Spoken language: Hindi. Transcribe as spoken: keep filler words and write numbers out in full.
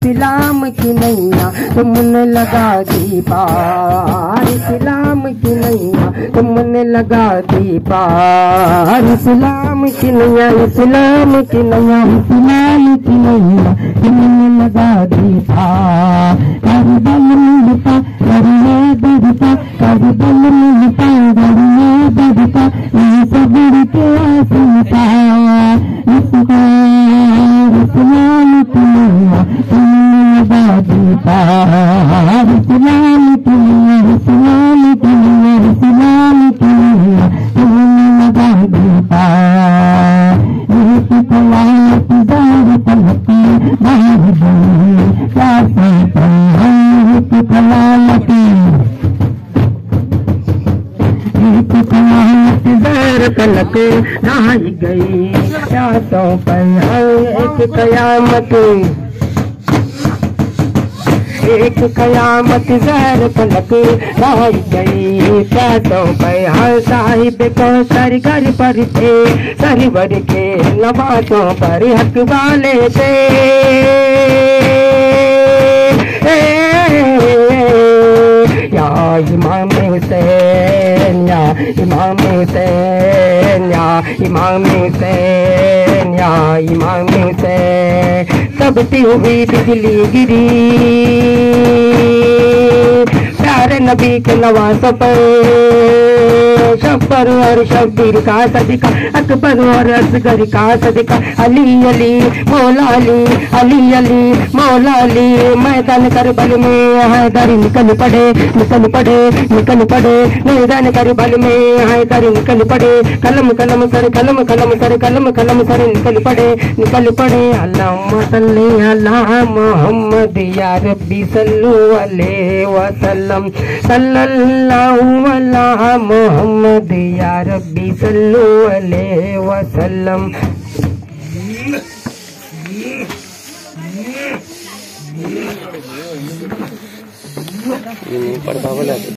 इस्लाम की नैया तुमने लगा दी पार, इस्लाम की नैया तुमने लगा दी पार, इस्लाम की नैया, इस्लाम की नैया, इस्लाम की नैया तुमने लगा दी पार। करबल मिलता करिए दरता, करबल मिलता करिए दरता, ये सब्र के आसनता, इस्लाम की नैया तुमने लगा दी पार, इस्लाम की नैया, इस्लाम की नैया, इस्लाम की नैया तुमने लगा दी पार। एक कलायत जार पलकी बाहर गई कैसे एक कलायत, एक कलायत जार पलक ढाई गई रातों पर एक कयामत, एक कयामत ज़हर पलक ढाई गई रातों पर। हर साहिब को सर घर पर थे सरवर के नवाजों पर हक वाले थे, या इमाम हुसैन, या इमाम हुसैन, या इमाम हुसैन, या इमाम हुसैन। तबती हुई बिजली गिरी प्यारे नबी के नवाज़ों पर, शब्बर और शब्बीर का सदका, अकबर और असगर का सदका, अली अली मौला अली, अली अली मौला अली। मैदान करबल में हैदर निकल पड़े, निकल पड़े, निकल पड़े, मैदान करबल में हैदर निकल पड़े, कलम कलम सर, कलम कलम सर, कलम कलम सर निकल पड़े, निकल पड़े। अल्लाहुम्मा सल्ली अला मुहम्मद या रब्बी सल्लु अलैहि वसल्लम, सल्लल्लाहु अला मुहम्मद या रब्बी सल्लु अलैहि वसल्लम। ये नहीं पढ़ता बोला।